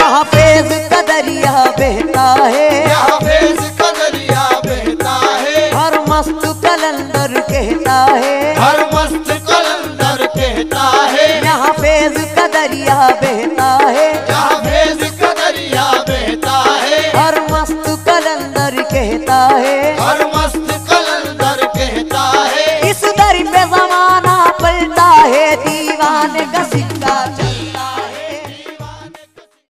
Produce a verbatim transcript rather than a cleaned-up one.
यहाँ फैज का दरिया बहता है, यहाँ फैज का दरिया बहता है। हर मस्त कलंदर कहता है,